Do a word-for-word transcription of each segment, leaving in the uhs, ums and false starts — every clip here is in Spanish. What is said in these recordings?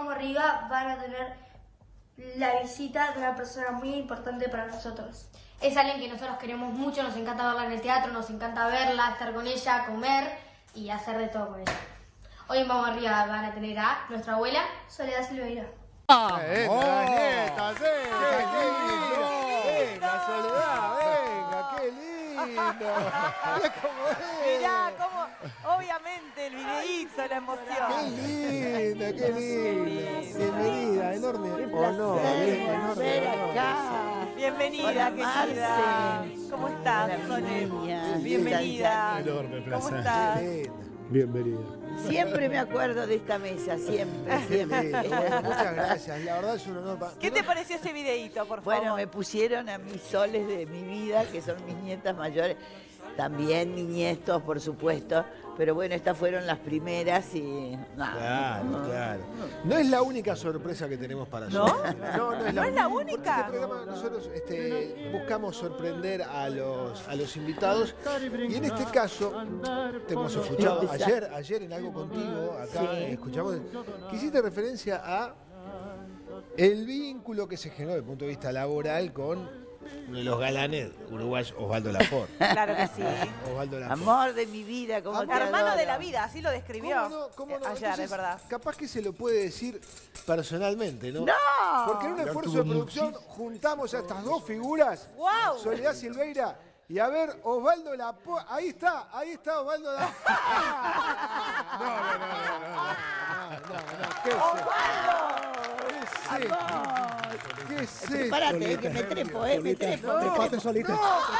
Vamos Arriba van a tener la visita de una persona muy importante para nosotros. Es alguien que nosotros queremos mucho, nos encanta verla en el teatro, nos encanta verla, estar con ella, comer y hacer de todo con ella. Hoy en Vamos Arriba van a tener a nuestra abuela, Soledad Silveira. ¡Ah! ¡Venga, nieta! ¡Sí! ¡Qué lindo! ¡Venga, Soledad! ¡Venga, qué lindo! Mirá cómo es. Mirá cómo, obviamente, el videíto, la emoción. ¡Qué lindo, qué lindo! Bienvenida, enorme. ¿O no? Ven Enorme. acá. Bienvenida, querida. ¿Cómo estás, Sole? Bienvenida. Enorme ¿Cómo placer. estás? Qué lindo. Bienvenida. Siempre me acuerdo de esta mesa, siempre, Qué lindo. siempre. Bueno, muchas gracias. La verdad es un honor. para- ¿Qué te pareció ese videíto, por favor? Bueno, me pusieron a mis soles de mi vida, que son mis nietas mayores, también mis nietos, por supuesto, pero bueno, estas fueron las primeras y... nada, Claro, no, claro. No es la única sorpresa que tenemos para ¿No? nosotros. No, no es ¿No es la porque única? Este programa nosotros este, buscamos sorprender a los, a los invitados y en este caso te hemos escuchado ayer, ayer en Algo Contigo, acá Sí. escuchamos que hiciste referencia a el vínculo que se generó desde el punto de vista laboral con uno de los galanes uruguayos, Osvaldo Laport. Claro que sí. Osvaldo Laport. Amor de mi vida, como te Hermano de adoro. la vida, así lo describió ¿Cómo no? ¿Cómo no? ayer, Entonces, es verdad. capaz que se lo puede decir personalmente, ¿no? ¡No! Porque en un esfuerzo de producción juntamos a estas dos figuras, ¡Guau! Soledad Silveira y a ver, Osvaldo Laport. Ahí está, ahí está Osvaldo Laport. No, no, no, no, no, no, no, ¿qué es esto? ¿Qué es esto? ¿Qué es esto? Párate, que me trepo, eh, me trepo, me trepo. Trepate solita.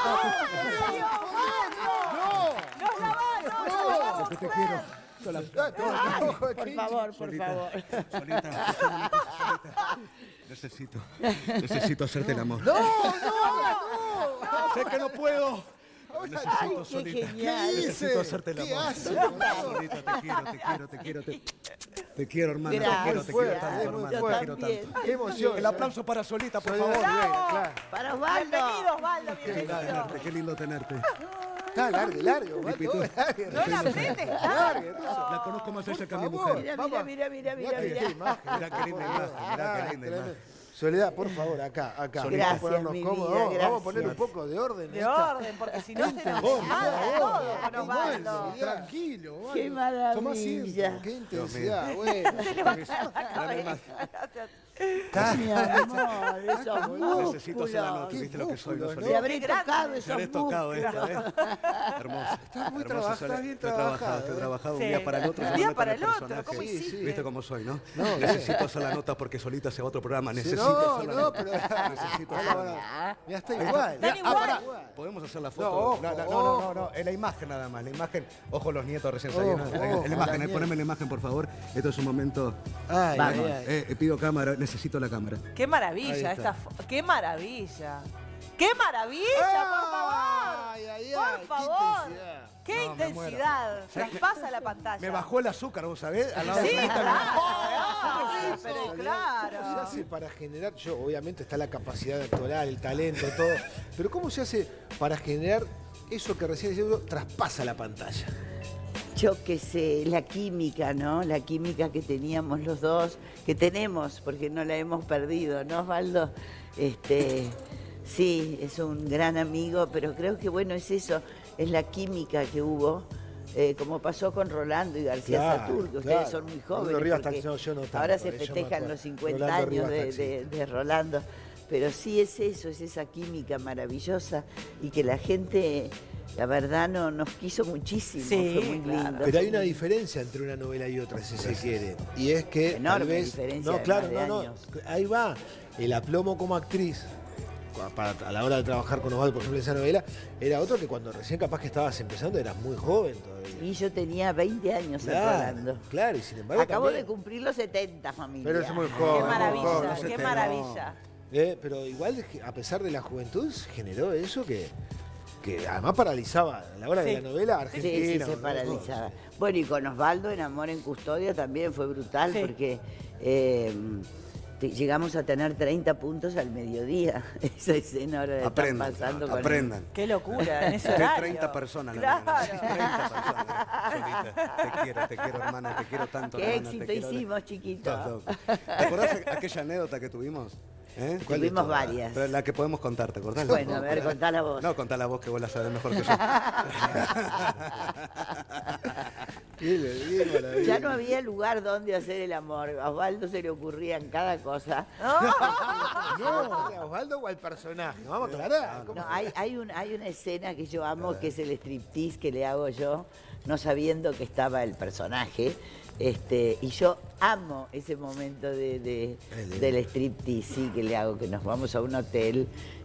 ¡Nos la va, no! Porque te quiero. Sola- Ay, Ojo, por qué- favor, por Solita. favor. Solita, solita, solita. Necesito, necesito hacerte el amor. No, no, Sé que no puedo. no. Necesito Qué solita. genial. Necesito hacerte el ¿Qué amor. hace? Solita, te quiero, te quiero, te quiero. Te, te quiero, hermana. Te Gracias. quiero, te Muy quiero fuerte, tanto, muy hermana. Yo Te quiero también. tanto. Qué emoción. El aplauso para Solita, por favor. Soledad, claro. Para Osvaldo. Bienvenido, Osvaldo, Qué lindo bienvenido. tenerte, qué lindo tenerte. Está largo, largo. Pipito. No la apretes, Largue, La conozco más ella que a mi favor. mujer. Mira, Vamos. mira, mira, mira, Mirá qué- mira. qué imagen. Mirá qué linda imagen, mirá qué linda Tremendo. imagen. Soledad, por favor, acá, acá. Gracias, Vamos a ponernos mi cómodos. vida, Vamos, vamos a poner un gracias. poco de orden. en De esta- orden, porque si no se nos Por desmadra favor. todo con Osvaldo. Igual, tranquilo. Osvaldo. Qué Tomá asiento. maravilla. Qué intensidad, bueno. Está- Mi amor, esos Necesito hacer la nota, músculos. viste lo que soy, no músculos, soy. Te habré tocado Te esos habré tocado esto, músculos. ¿eh? Hermoso. Estás muy Hermoso, trabajado, Sole. estás bien Estoy trabajado, trabajado, estoy ¿eh? trabajado Sí. un día para el otro. De yo un me día meto para en el otro, personaje. ¿cómo Sí, hiciste? sí. ¿Viste cómo soy, no? No, Necesito hacer la nota porque Solita se va a otro programa. Sí, Necesito no, hacer la no, nota. pero. Necesito Ahora, hacer la ahora, nota. Ya está igual. Están Ah, igual. pará. Podemos hacer la No, foto. ojo, No, no, no, ojo. no, no, no, en la imagen nada más, la imagen. Ojo los nietos recién saliendo. Ojo, En ojo, la imagen, la eh, poneme la imagen, por favor. Esto es un momento. Ay, Vamos. ay, ay. Eh, eh, pido cámara, necesito la cámara. Qué Ahí maravilla está. esta fo- qué maravilla. ¡Qué maravilla, por favor! Ay, ay, Por ay, qué favor. intensidad. ¡Qué No, me intensidad! Traspasa la pantalla. Me bajó el azúcar, ¿vos sabés? Al lado Sí, de Solita me- claro, claro, pero ¿Cómo se claro. hace para generar, yo obviamente está la capacidad actoral, el talento, todo, pero cómo se hace para generar eso que recién decía, traspasa la pantalla? Yo qué sé, la química, ¿no? La química que teníamos los dos, que tenemos, porque no la hemos perdido, ¿no, Osvaldo? Este, sí, es un gran amigo, pero creo que, bueno, es eso, es la química que hubo, eh, como pasó con Rolando y García Claro, Satur, que claro. ustedes son muy Rolando jóvenes, Rivas porque taxi- no, yo no tanto, ahora se eh, yo me festejan acuerdo. los cincuenta Rolando años Rivas de, de- de Rolando, pero sí es eso, es esa química maravillosa y que la gente... La verdad no, nos quiso muchísimo, Sí, fue muy claro. lindo. Pero hay una diferencia entre una novela y otra, si se quiere, y es que Enorme tal vez, diferencia no, de claro, más de no, no, años. ahí va, el aplomo como actriz, para- a la hora de trabajar con Osvaldo, por ejemplo, en esa novela, era otro que cuando recién capaz que estabas empezando eras muy joven todavía. Y yo tenía veinte años Claro, Rolando. claro, y sin embargo Acabo también- de cumplir los setenta, familia. Pero es muy Qué joven, muy maravilla, joven. qué te- maravilla. Eh, pero igual, a pesar de la juventud, generó eso que, que además paralizaba a la hora Sí. de la novela Sí, argentina. sí, se ¿no? paralizaba. Bueno, y con Osvaldo en Amor en Custodia también fue brutal Sí. porque eh, te- llegamos a tener treinta puntos al mediodía. Esa escena ahora la están Aprendan, pasando con aprendan. Qué locura, en ese Que horario. treinta personas. la Claro. mañana. treinta personas. Solita. Te quiero, te quiero, hermana, te quiero tanto. Qué hermana, te éxito quiero. hicimos, chiquito. Todo. ¿Te acordás aquella anécdota que tuvimos? ¿Eh? ¿Cuál de Tuvimos todas? varias. Pero la que podemos contar, ¿te acordás? Bueno, a ver, contala vos. No, contala vos, que vos la sabés mejor que yo. Qué, qué maravilla. Ya no había lugar donde hacer el amor. A Osvaldo se le ocurrían cada cosa. No, ¿a Osvaldo o al personaje? Vamos a aclarar. ¿Cómo? No, hay, hay, un, hay una escena que yo amo, que es el striptease que le hago yo, no sabiendo que estaba el personaje. Este, y yo amo ese momento de, de- del striptease, sí, que le hago, que nos vamos a un hotel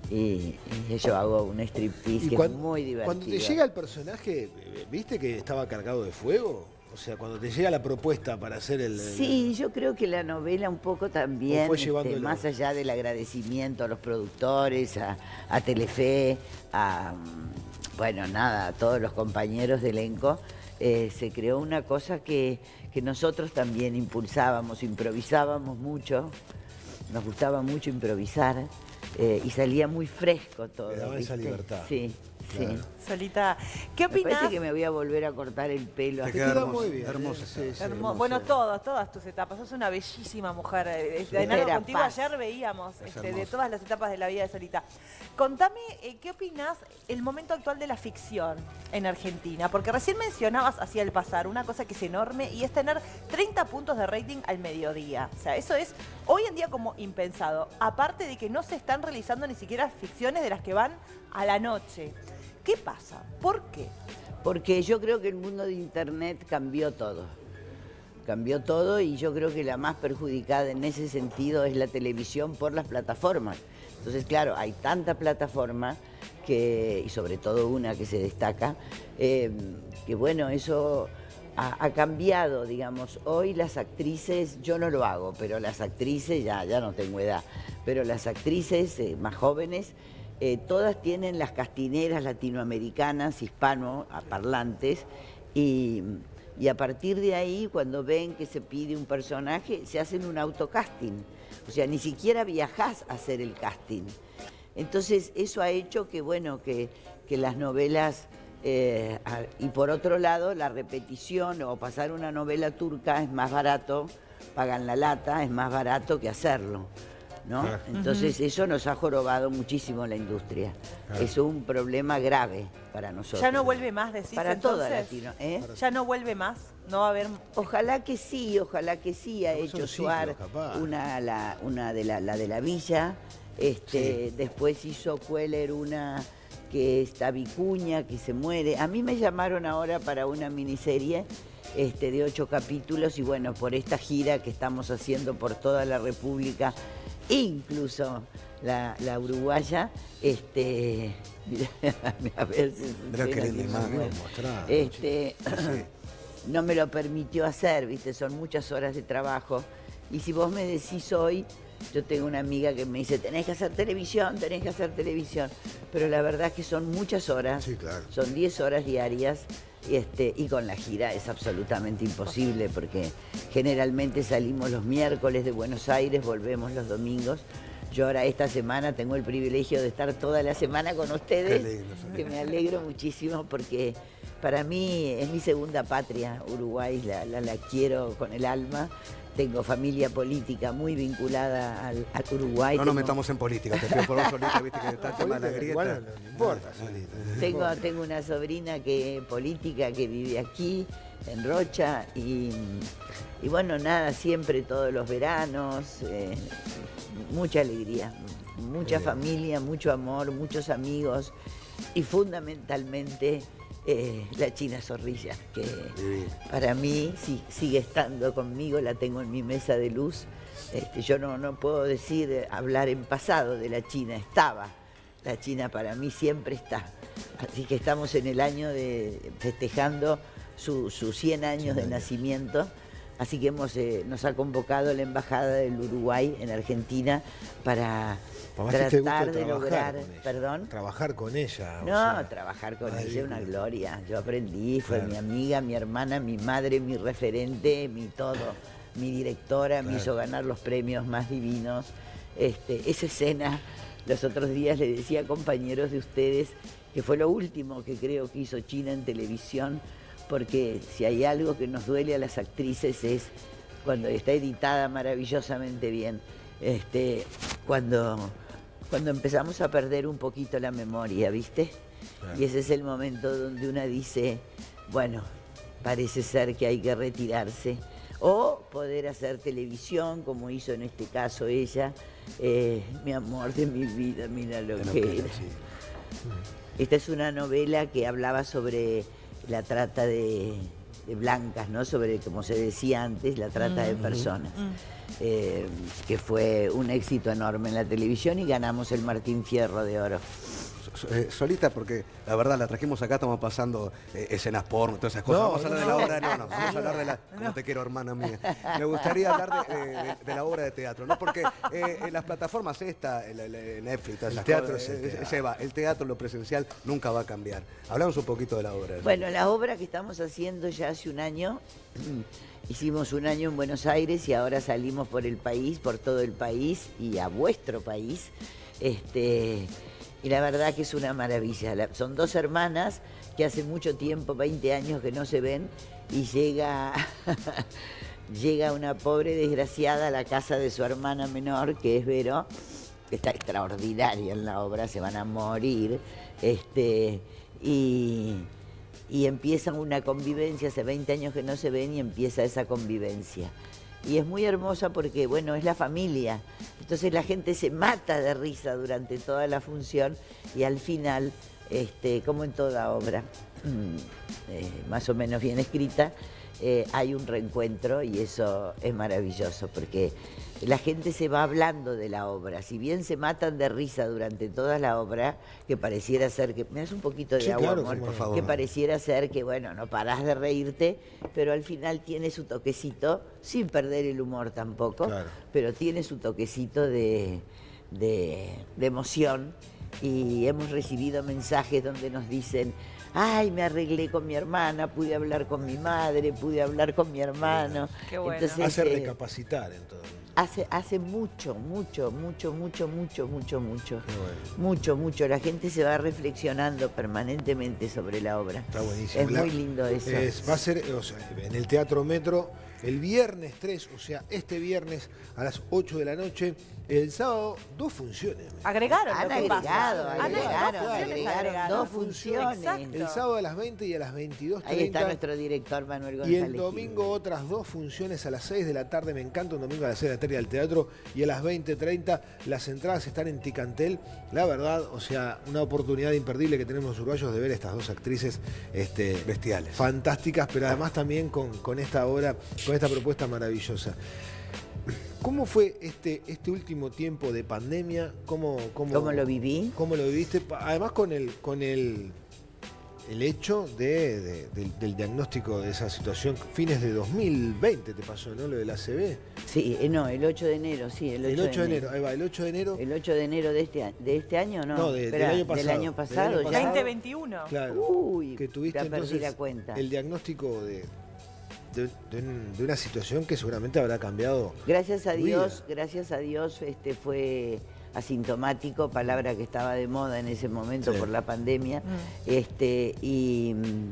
y, y yo hago un striptease Y que cuan- es muy divertido. Cuando te llega el personaje, eh, ¿viste que estaba cargado de fuego? O sea, cuando te llega la propuesta para hacer el... el- Sí, yo creo que la novela un poco también, O fue este, llevándolo. más allá del agradecimiento a los productores, a, a Telefe, a, mm, bueno, nada, a todos los compañeros de elenco, eh, se creó una cosa que, que nosotros también impulsábamos, improvisábamos mucho, nos gustaba mucho improvisar eh, y salía muy fresco todo. Le daban esa ¿viste? libertad. Sí, Claro. sí. Solita, ¿qué Me opinás? parece que me voy a volver a cortar el pelo. Te así. queda queda hermoso, muy bien, hermoso. sí, sí, Hermo- hermoso. Bueno, todas, todas tus etapas. Sos una bellísima mujer. Eh, Espera, En algo contigo paz. ayer veíamos este, de hermoso. todas las etapas de la vida de Solita. Contame, eh, ¿qué opinás el momento actual de la ficción en Argentina? Porque recién mencionabas hacia el pasar una cosa que es enorme y es tener treinta puntos de rating al mediodía. O sea, eso es hoy en día como impensado. Aparte de que no se están realizando ni siquiera ficciones de las que van a la noche. ¿Qué pasa? ¿Por qué? Porque yo creo que el mundo de Internet cambió todo. Cambió todo y yo creo que la más perjudicada en ese sentido es la televisión por las plataformas. Entonces, claro, hay tanta plataforma que, y sobre todo una que se destaca, eh, que bueno, eso ha, ha cambiado, digamos. Hoy las actrices, yo no lo hago, pero las actrices, ya, ya no tengo edad, pero las actrices eh, más jóvenes, Eh, todas tienen las castineras latinoamericanas, hispanoparlantes, y, y a partir de ahí, cuando ven que se pide un personaje, se hacen un autocasting. O sea, ni siquiera viajás a hacer el casting. Entonces, eso ha hecho que, bueno, que, que las novelas, eh, a- y por otro lado, la repetición o pasar una novela turca es más barato, pagan la lata, es más barato que hacerlo. ¿No? Claro. Entonces eso nos ha jorobado muchísimo la industria. Claro. Es un problema grave para nosotros. Ya no vuelve más, decís Para entonces. toda Latino. ¿eh? Ya no vuelve más. No va a haber. Ojalá que sí, ojalá que sí. Ha Capaz son hecho ciclos, Suar capaz. una, la, una de la, la de la Villa. Este, Sí. Después hizo Queller una que está Vicuña, que se muere. A mí me llamaron ahora para una miniserie este, de ocho capítulos y bueno, por esta gira que estamos haciendo por toda la República, incluso la, la uruguaya, este, mirá, a ver si Mirá qué suena linda que imagen. me muero. Mostrá, Este, no me lo permitió hacer, viste, son muchas horas de trabajo. Y si vos me decís hoy, yo tengo una amiga que me dice, tenés que hacer televisión, tenés que hacer televisión. Pero la verdad es que son muchas horas, Sí, claro. son diez horas diarias. Y, este, y con la gira es absolutamente imposible porque generalmente salimos los miércoles de Buenos Aires, volvemos los domingos. Yo ahora esta semana tengo el privilegio de estar toda la semana con ustedes, Qué lindo, Sonia. que me alegro muchísimo porque para mí es mi segunda patria, Uruguay, la, la, la quiero con el alma. Tengo familia política muy vinculada al, al Uruguay. No nos Tengo- metamos en política, te pido por vos solita, viste que está el tema de la grieta. Igual no, no importa, Solita, no Tengo, importa. tengo una sobrina que política que vive aquí, en Rocha, y, y bueno, nada, siempre todos los veranos, eh, mucha alegría, mucha bien. familia, mucho amor, muchos amigos y fundamentalmente eh, la China Zorrilla, que Divino. para mí sí, sigue estando conmigo, la tengo en mi mesa de luz. Este, yo no, no puedo decir, eh, hablar en pasado de la China, estaba. La China para mí siempre está. Así que estamos en el año de festejando sus su cien años de nacimiento. Así que hemos, eh, nos ha convocado la Embajada del Uruguay en Argentina para Papá, si te gusta tratar de trabajar lograr... con ella. ¿Perdón? Trabajar con ella. o No, sea, trabajar con ay, ella es una Dios. gloria. Yo aprendí, fue Claro. mi amiga, mi hermana, mi madre, mi referente, mi todo. mi directora, Claro. me hizo ganar los premios más divinos. Este, esa escena, los otros días le decía a compañeros de ustedes que fue lo último que creo que hizo China en televisión, porque si hay algo que nos duele a las actrices es cuando está editada maravillosamente bien, este, cuando, cuando empezamos a perder un poquito la memoria, ¿viste? Claro. Y ese es el momento donde una dice, bueno, parece ser que hay que retirarse, o poder hacer televisión, como hizo en este caso ella, eh, mi amor de mi vida, mira lo que era. Sí. Esta es una novela que hablaba sobre la trata de, de blancas, ¿no? Sobre, como se decía antes, la trata mm, de personas. Mm. Eh, que fue un éxito enorme en la televisión y ganamos el Martín Fierro de Oro. Eh, Solita, porque la verdad la trajimos acá, estamos pasando eh, escenas porno, todas esas cosas. No, vamos a hablar no, de la obra, no, no, vamos a hablar de la, como no. te quiero, hermana mía. Me gustaría hablar de, eh, de, de la obra de teatro, ¿no? Porque eh, en las plataformas esta, el, el Netflix, el teatro, cosas, es el teatro. Se va, el teatro, lo presencial, nunca va a cambiar. Hablamos un poquito de la obra. Bueno, la obra que estamos haciendo ya hace un año, hicimos un año en Buenos Aires y ahora salimos por el país, por todo el país y a vuestro país. Este... Y la verdad que es una maravilla. Son dos hermanas que hace mucho tiempo, veinte años que no se ven, y llega, llega una pobre desgraciada a la casa de su hermana menor, que es Vero, que está extraordinaria en la obra, se van a morir, este, y, y empiezan una convivencia, hace veinte años que no se ven y empieza esa convivencia. Y es muy hermosa porque, bueno, es la familia. Entonces la gente se mata de risa durante toda la función y al final, este, como en toda obra, eh, más o menos bien escrita, eh, hay un reencuentro y eso es maravilloso porque la gente se va hablando de la obra. Si bien se matan de risa durante toda la obra, que pareciera ser que... ¿Me das un poquito de sí, agua, claro, amor? Por favor. Que pareciera ser que, bueno, no parás de reírte, pero al final tiene su toquecito, sin perder el humor tampoco, claro. Pero tiene su toquecito de, de, de emoción. Y hemos recibido mensajes donde nos dicen, ay, me arreglé con mi hermana, pude hablar con mi madre, pude hablar con mi hermano. Qué bueno. Entonces, hace eh, recapacitar en todo. Hace, hace mucho, mucho, mucho, mucho, mucho, mucho, mucho. Bueno. Mucho, mucho. La gente se va reflexionando permanentemente sobre la obra. Está buenísimo. Es la, muy lindo eso. Es, va a ser, o sea, en el Teatro Metro el viernes tres, o sea, este viernes a las ocho de la noche. El sábado, dos funciones. Agregaron, Han agregado, agregaron, agregaron dos funciones. Exacto. El sábado a las veinte y a las veintidós treinta. Ahí está nuestro director Manuel González. Y el domingo otras dos funciones a las seis de la tarde. Me encanta un domingo a las seis de la tarde al teatro. Y a las veinte treinta las entradas están en Ticantel. La verdad, o sea, una oportunidad imperdible que tenemos los uruguayos de ver estas dos actrices este, bestiales, fantásticas, pero además también con, con esta obra, con esta propuesta maravillosa. ¿Cómo fue este, este último tiempo de pandemia? ¿Cómo, cómo, ¿Cómo lo viví? ¿Cómo lo viviste? Además con el, con el, el hecho de, de, de, del diagnóstico de esa situación, fines de dos mil veinte te pasó, ¿no? Lo del A C V. Sí, no, el ocho de enero, sí, el ocho, el ocho de, de enero. Ahí va, el ocho de enero. El ocho de enero de este, de este año, ¿no? No, de, Espera, del año pasado. Del año pasado, del año pasado veinte veintiuno. Claro. Uy, que tuviste ya perdí entonces la cuenta. El diagnóstico de... De, de, de una situación que seguramente habrá cambiado. Gracias a Dios, vida. gracias a Dios este fue asintomático, palabra que estaba de moda en ese momento sí. por la pandemia. Mm. Este, y,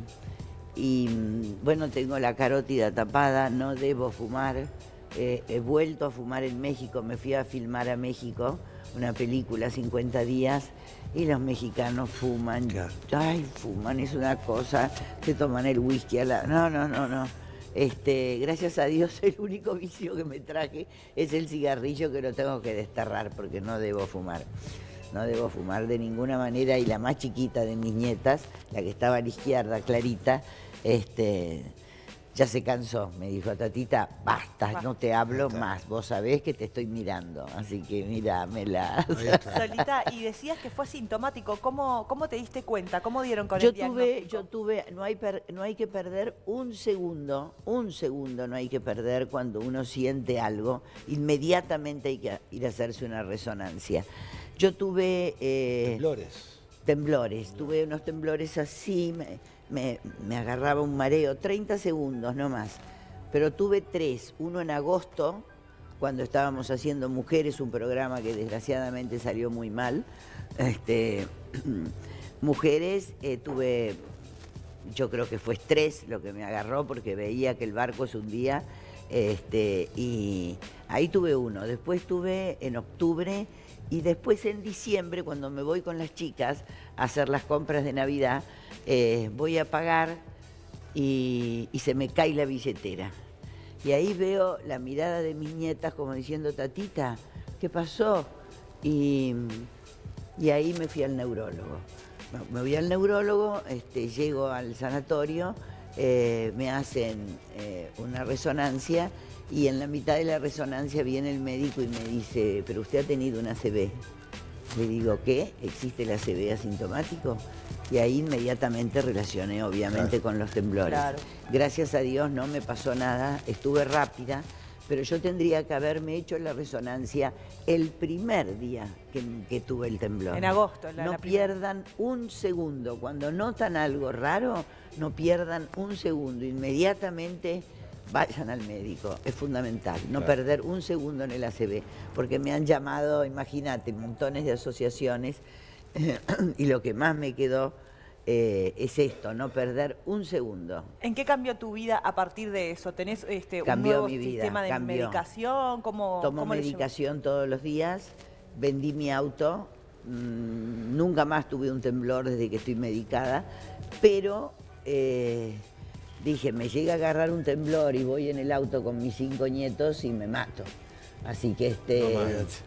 y bueno, tengo la carótida tapada, no debo fumar. Eh, he vuelto a fumar en México, me fui a filmar a México, una película, cincuenta días, y los mexicanos fuman. Claro. Ay, fuman, es una cosa, se toman el whisky a la... No, no, no, no. Este, gracias a Dios el único vicio que me traje es el cigarrillo, que lo tengo que desterrar porque no debo fumar. No debo fumar de ninguna manera. Y la más chiquita de mis nietas, la que estaba a la izquierda, Clarita, este, ya se cansó. Me dijo, tatita, basta, no te hablo más. Vos sabés que te estoy mirando, así que míramela. Solita, y decías que fue asintomático. ¿Cómo, cómo te diste cuenta? ¿Cómo dieron con yo el diagnóstico? Tuve, yo tuve, no hay, per, no hay que perder un segundo, un segundo no hay que perder cuando uno siente algo. Inmediatamente hay que ir a hacerse una resonancia. Yo tuve... Eh, temblores. Temblores, tuve unos temblores así... Me, Me, me agarraba un mareo, treinta segundos, no más. pero tuve tres. Uno en agosto, cuando estábamos haciendo Mujeres, un programa que desgraciadamente salió muy mal. Este, Mujeres, eh, tuve, yo creo que fue estrés lo que me agarró, porque veía que el barco se hundía. Este, y ahí tuve uno. Después tuve en octubre y después en diciembre, cuando me voy con las chicas a hacer las compras de Navidad, eh, voy a pagar y, y se me cae la billetera. Y ahí veo la mirada de mis nietas como diciendo, tatita, ¿qué pasó? Y, y ahí me fui al neurólogo. Me voy al neurólogo, este, llego al sanatorio, eh, me hacen eh, una resonancia y en la mitad de la resonancia viene el médico y me dice, pero usted ha tenido una A C V. Le digo, ¿qué? ¿Existe el A C V asintomático? Y ahí inmediatamente relacioné, obviamente, claro, con los temblores. Claro. Gracias a Dios no me pasó nada, estuve rápida, pero yo tendría que haberme hecho la resonancia el primer día que, que tuve el temblor. En agosto. La, no la pierdan un segundo. Cuando notan algo raro, no pierdan un segundo. Inmediatamente vayan al médico. Es fundamental. No claro. perder un segundo en el A C V. Porque me han llamado, imagínate, montones de asociaciones. Eh, y lo que más me quedó eh, es esto, no perder un segundo. ¿En qué cambió tu vida a partir de eso? ¿Tenés este, un cambió nuevo mi vida, sistema de cambió. medicación? ¿Cómo, Tomo cómo medicación todos los días, vendí mi auto, mmm, nunca más tuve un temblor desde que estoy medicada, pero eh, dije, me llega a agarrar un temblor y voy en el auto con mis cinco nietos y me mato. Así que este... No,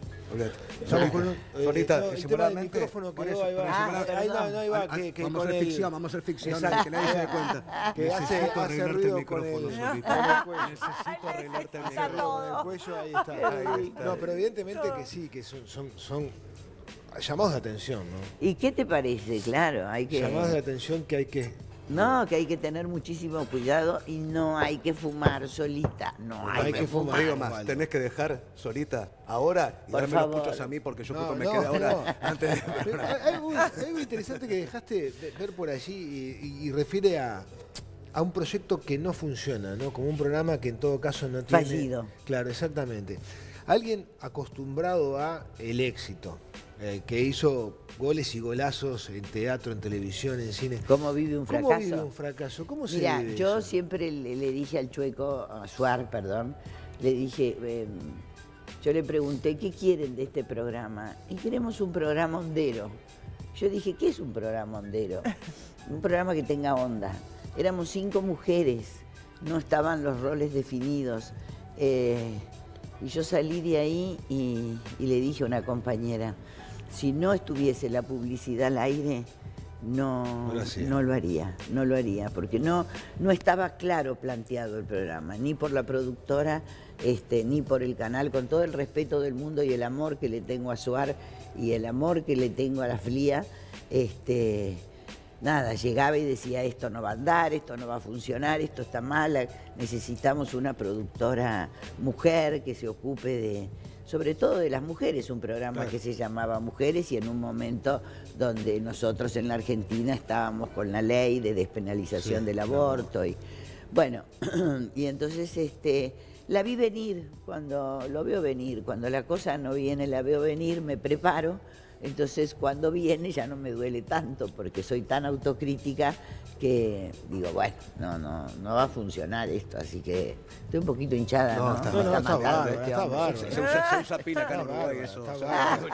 Estamos con un, eh, Solita, no, el tema del micrófono por quedó, eso, ahí va. Ah, ahí no, no, ahí va, ah, que, que vamos con a hacer el, ficción, vamos a hacer ficción, exacto, que nadie se dé cuenta. que hace, Necesito hace arreglarte ruido el con el, micrófono, con Solita. el cuello. Necesito arreglarte el Hace micrófono. ruido con el cuello, ahí está. Ahí está. No, pero evidentemente que sí, que son, son, son llamados de atención, ¿no? ¿Y qué te parece? Claro, hay que... Llamados de atención que hay que... No, que hay que tener muchísimo cuidado y no hay que fumar, Solita. No, No hay, hay que que fumar. fumar. Digo más, Igual. tenés que dejar, Solita, ahora y Por darme los favor. puchos a mí porque yo No, justo me no, quedé ahora no. antes de... Pero hay algo, hay algo interesante que dejaste de ver por allí y, y- y refiere a, a un proyecto que no funciona, ¿no? Como un programa que en todo caso no tiene... Fallido. Claro, exactamente. Alguien acostumbrado a el éxito, eh, que hizo goles y golazos en teatro, en televisión, en cine. ¿Cómo vive un ¿Cómo fracaso? vive un fracaso? ¿Cómo se Mira, vive yo eso? siempre le, le dije al Chueco, a Suar, perdón, le dije, eh, yo le pregunté, ¿qué quieren de este programa? Y queremos un programa hondero. Yo dije, ¿qué es un programa hondero? Un programa que tenga onda. Éramos cinco mujeres, no estaban los roles definidos. Eh, y yo salí de ahí y, y le dije a una compañera, si no estuviese la publicidad al aire, no, No lo hacía. no lo haría, no lo haría, porque no, no estaba claro planteado el programa, ni por la productora, este, ni por el canal, con todo el respeto del mundo y el amor que le tengo a Suar y el amor que le tengo a la Flia, este, nada, llegaba y decía, esto no va a andar, esto no va a funcionar, esto está mal, necesitamos una productora mujer que se ocupe de... sobre todo de las mujeres, un programa Claro. que se llamaba Mujeres y en un momento donde nosotros en la Argentina estábamos con la ley de despenalización Sí, del claro. aborto y bueno, y entonces este la vi venir, cuando lo veo venir, cuando la cosa no viene la veo venir, me preparo, entonces cuando viene ya no me duele tanto porque soy tan autocrítica que digo, bueno, no, no, no va a funcionar esto, así que estoy un poquito hinchada, ¿no? No, está- Me no, está matando bárbaro, este está hombre. bárbaro. Se, se usa, se usa pila acá en Está Uruguay bárbaro, eso. está O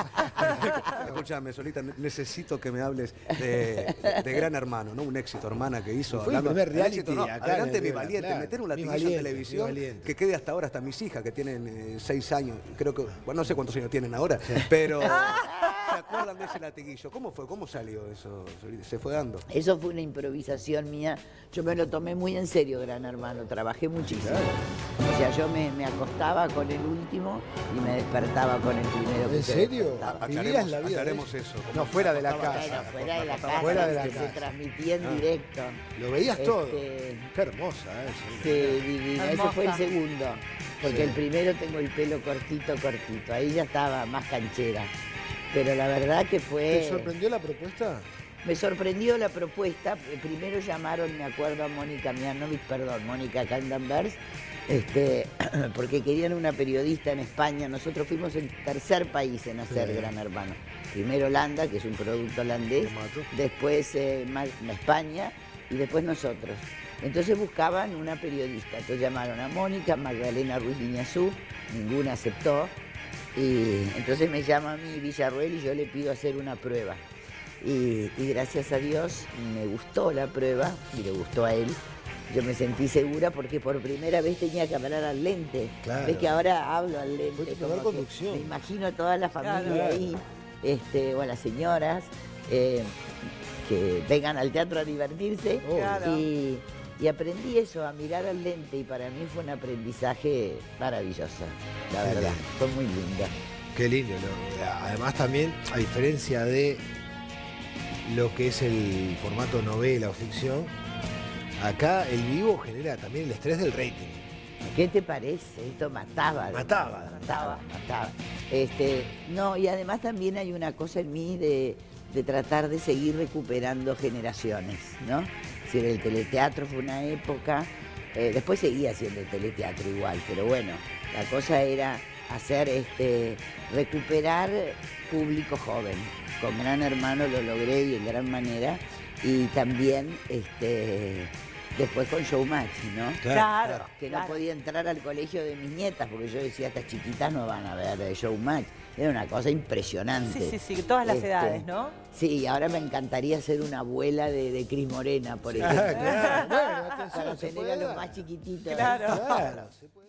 sea, escúchame, Solita, necesito que me hables de, de Gran Hermano, ¿no? Un éxito, hermana, que hizo. Fue el hablando- primer el reality éxito, no, acá en adelante el mi Vela, valiente, claro. meter un Mi latiguillo Valiente, en televisión Mi Valiente. que quede hasta ahora hasta mis hijas que tienen eh, seis años, creo que, bueno, no sé cuántos años tienen ahora, pero ¿se acuerdan de ese latiguillo? ¿Cómo fue? ¿Cómo salió eso, Solita? ¿Se fue dando? Eso fue una improvisación mía. Yo me lo tomé muy en serio, Gran Hermano. Trabajé muchísimo. O sea, yo me, me acostaba con el último y me despertaba con el primero que ¿En se serio? despertaba. ¿Vivías Aclaremos, la vida de aclaremos eso. No, fuera de la Acostaba- casa. Bueno, fuera de la casa, Fuera de la que se casa. transmitía en directo. Lo veías todo. Este, Qué hermosa, ¿eh? Sí, divina. Ese fue el Hermosa. segundo. Porque Sí. el primero tengo el pelo cortito, cortito. Ahí ya estaba más canchera. Pero la verdad que fue... ¿Te sorprendió la propuesta? me sorprendió la propuesta. Primero llamaron, me acuerdo, a Mónica Mianovich, perdón, Mónica Candanvers, este, porque querían una periodista en España. Nosotros fuimos el tercer país en hacer sí. Gran Hermano. Primero Holanda, que es un producto holandés, después eh, España y después nosotros. Entonces buscaban una periodista. Entonces llamaron a Mónica, Magdalena Ruiz Guiñazú, ninguna aceptó. Y entonces me llama a mí Villarroel y yo le pido hacer una prueba. Y, y gracias a Dios me gustó la prueba y le gustó a él. Yo me sentí segura porque por primera vez tenía que hablar al lente. Claro. Ves que ahora hablo al lente. Como conducción. Me imagino a toda la familia claro. ahí, este, o a las señoras, eh, que vengan al teatro a divertirse. Oh, claro. y, y aprendí eso, a mirar al lente, y para mí fue un aprendizaje maravilloso, la Qué verdad. Lindo. Fue muy lindo. Qué lindo, ¿no? Además también, a diferencia de lo que es el formato novela o ficción, acá el vivo genera también el estrés del rating. ¿Qué te parece? Esto mataba. Mataba. Mataba, mataba. Este, no, y además también hay una cosa en mí de, de tratar de seguir recuperando generaciones, ¿no? Es decir, el teleteatro fue una época, eh, después seguía siendo el teleteatro igual, pero bueno, la cosa era hacer, este, recuperar público joven. Con Gran Hermano lo logré y en gran manera, y también, este... después con Showmatch, ¿no? Claro. claro que no claro. podía entrar al colegio de mis nietas, porque yo decía, estas chiquitas no van a ver Showmatch. Era una cosa impresionante. Sí, sí, sí, todas las este, edades, ¿no? Sí, y ahora me encantaría ser una abuela de, de Cris Morena, por ejemplo. Ah, claro. Bueno, atención, para tener a los más chiquititos. Claro. Claro.